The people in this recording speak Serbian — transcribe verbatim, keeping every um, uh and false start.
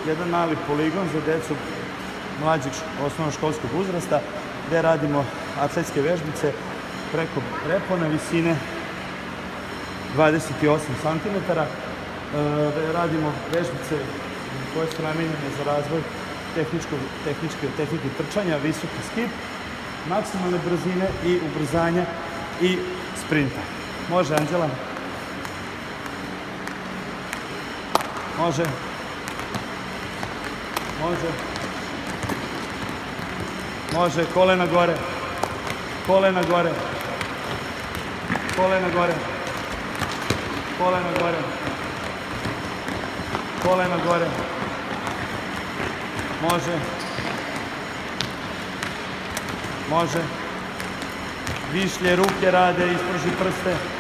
jedan mali poligon za decu mlađeg osnovnoškolskog uzrasta gde radimo atletske vežbice preko prepona visine dvadeset osam centimetara. Radimo vežbice koje su namenjene za razvoj tehnike trčanja, visoki skip, maksimalne brzine i ubrzanja i sprinta. Može, Anđela? Može. Može. Može, kolena gore. Kolena gore. Kolena gore. Kolena gore. Kolena gore. Može. Može. Višlje ruke rade, ispruži prste.